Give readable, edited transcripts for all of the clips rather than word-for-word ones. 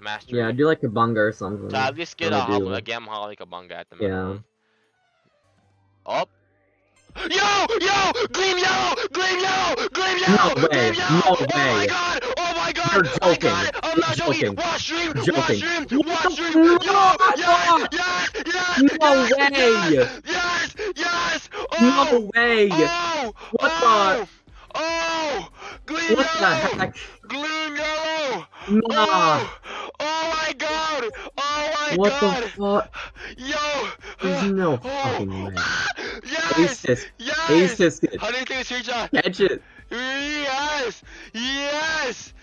Mastery. Yeah, do like a bunga or something. So at least get a Gem Holly Kabunga at the minimum. Yeah. Up. Yo! Gleam yellow! Gleam yellow! Gleam yellow! No way! Gleam yellow! No way! Oh my god! You're I joking! got it! I'm not joking! Watch stream! Watch stream! Watch stream! No! Yo! Yes! No way! Yes! No way! What the? Gleam what yellow! the heck? Gleam yellow! Nah! Oh my god! Oh my what god! The fuck? Yo! There's no fucking way. Yes! Ace it. How do you take a screenshot? Catch it. Yes!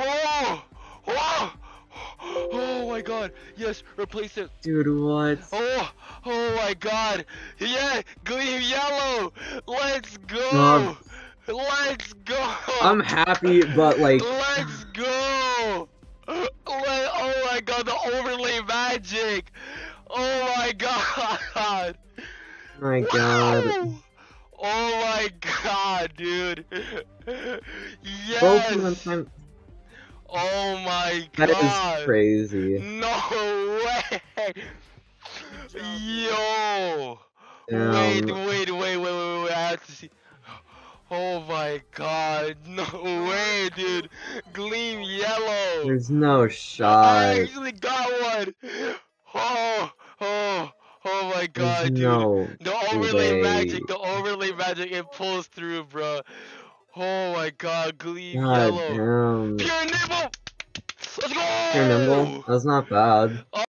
Oh my god. Yes, replace it. Dude, what? Oh my god. Yeah, Gleam yellow. Let's go. Let's go. I'm happy, but like. Let's go. Oh my god, the overlay magic. Oh my god. My god. Wow. Oh my god, dude. Yes. Oh my god. That is crazy. No way. Yo. Wait. I have to see. Oh my god. No way, dude. Gleam yellow. There's no shot. I actually got one. Oh my god, dude. No the overlay magic, it pulls through, bro. Oh my god, Gleam yellow. Damn. Pure nibble! Let's go! Pure nimble? That's not bad.